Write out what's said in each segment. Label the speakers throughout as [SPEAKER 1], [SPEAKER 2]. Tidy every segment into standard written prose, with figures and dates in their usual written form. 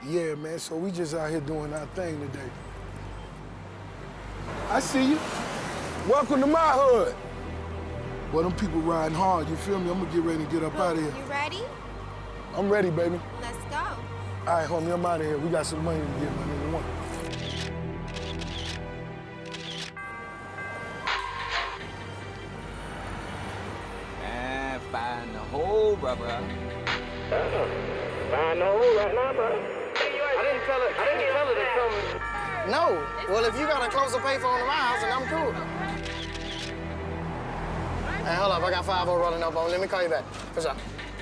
[SPEAKER 1] Yeah, man, so we just out here doing our thing today. I see you. Welcome to my hood. Well, them people riding hard, you feel me? I'm gonna get ready to get up out of here.
[SPEAKER 2] You ready?
[SPEAKER 1] I'm ready, baby.
[SPEAKER 2] Let's go.
[SPEAKER 1] All right, homie, I'm out of here. We got some money to get, my nigga. One.
[SPEAKER 3] Man, find the hole, brother.
[SPEAKER 4] Find the hole right now, bro. I didn't tell her to come. No. Well, if you got a closer payphone to my house, then I'm cool. Hey, hold up. I got 5 rolling up on. Let me call you back. For sure.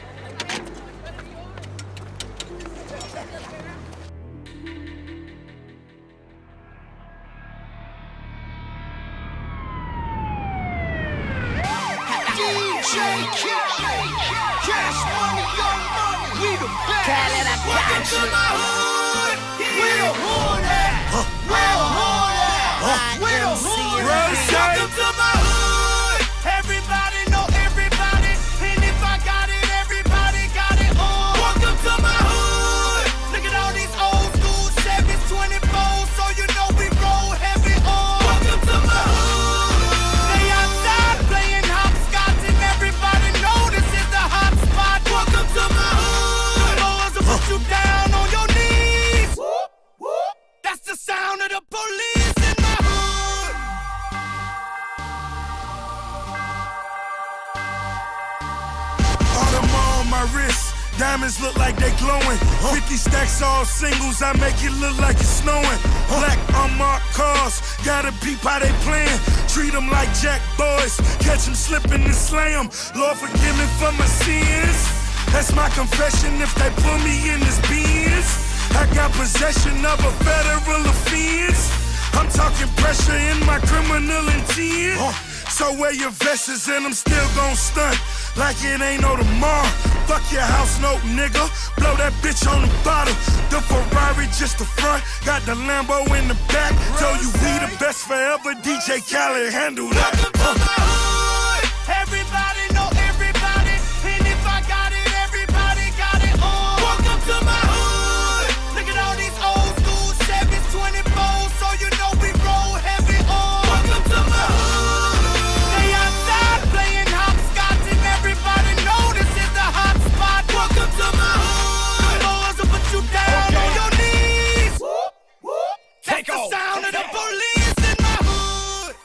[SPEAKER 5] Cash money, young money, we the best.
[SPEAKER 6] Khaled, I got
[SPEAKER 5] Welcome to my hood. We the hood at. We the hood at. We the hood at. Welcome to my hood. Everybody know everybody, and if I got it, everybody got it on. Welcome to my hood. Look at all these old school 7s, 24s, so you know we roll heavy on. Welcome to my hood. They outside playing hopscotch, and everybody know this is the hot spot. Welcome to my hood. Boys will put you down on your knees. Whoop, whoop. That's the sound of the police in my hood.
[SPEAKER 7] Audemars on my wrist, diamonds look like they glowing. 50 stacks all singles, I make it look like it's snowing. Black unmarked cars, gotta peep how they playing. Treat them like jack boys, catch them slipping and slam. Lord forgive me for my sins. That's my confession if they put me in this Benz. I got possession of a federal offense. I'm talking pressure in my criminal intent. So wear your vests and I'm still gon' stunt like it ain't no tomorrow. Fuck your house note, nigga. Blow that bitch on the bottom. The Ferrari just the front, got the Lambo in the back. Tell you we the best forever. DJ Khaled handle that.
[SPEAKER 5] Welcome to my hood. Everybody know everybody, and if I got it, everybody got it on. Welcome to my hood. Look at all these old school 7s, 24s, so you know we roll heavy on. Welcome to my hood. They outside playing hopscotch, and everybody know this is the hot spot. Welcome to my hood. Boys will put you down on your knees. Whoop, whoop. That's the sound of the police in my hood.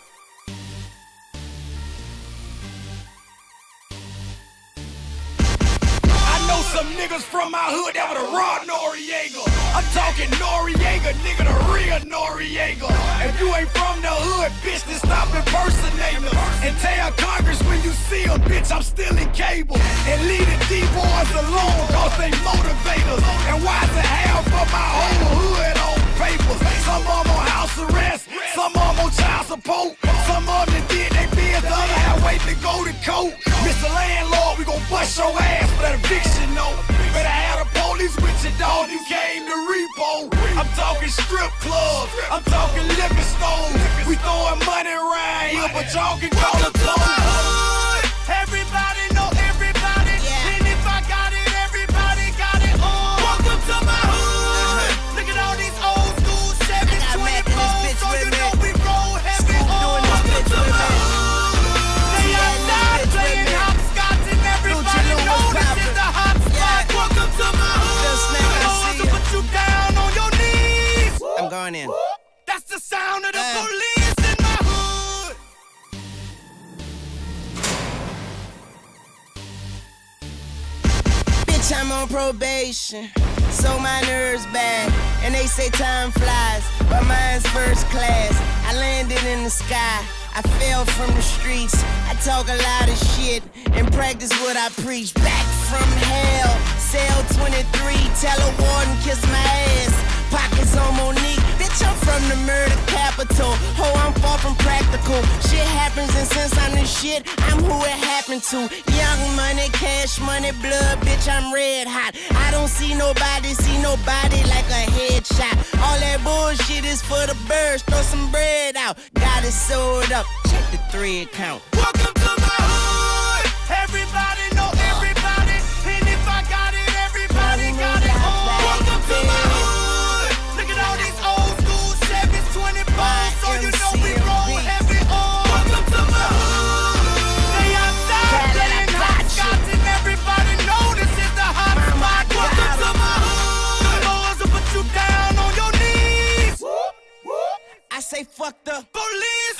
[SPEAKER 7] I know some niggas from my hood that would've robbed Noriega. I'm talking Noriega, nigga, the real Noriega. If you ain't from the hood, bitch, then stop impersonating us. And tell Congress when you see them, bitch, I'm still in cable. And leave the D-boys alone, cause they motivate us. And why is it half of my whole hood on papers? Some of them on house arrest, some of them on child support. Some of them did they bid, the other half wait to go to court. Mr. Landlord, we gon' bust your ass for that eviction note. Better have the police with you, dog, you came to repo. I'm talking strip clubs, I'm talking liquor stores. We throwing money around here, but y'all can call it clothes.
[SPEAKER 5] Everybody know everybody, and if I got it, everybody got it on. Welcome to my hood. Look at all these old school 7s, 24s, so you know we roll heavy on. Welcome to my hood. They outside playing hopscotch, and everybody know this is the hot spot. Welcome to my hood. Boys will put you down on your knees.
[SPEAKER 6] I'm going in.
[SPEAKER 5] That's the sound of the police in my hood.
[SPEAKER 6] Bitch, I'm on probation, so my nerves bad. And they say time flies, but mine's first class. I landed in the sky, I fell from the streets. I talk a lot of shit and practice what I preach. Back from hell, cell 23, tell a warden kiss my ass. Pockets on Monique, bitch, I'm from the murder capital. Ho, I'm far from practical. Shit happens, and since I'm the shit, I'm who it happened to. Young money, cash money, blood, bitch, I'm red hot. I don't see nobody like a headshot. All that bullshit is for the birds, throw some bread out. Got it sold up, check the 3 account.
[SPEAKER 5] Welcome to my hood. Everybody know everybody, and if I got it, everybody got it on. Welcome to my hood.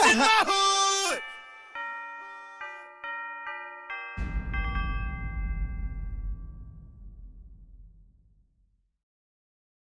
[SPEAKER 5] in my hood.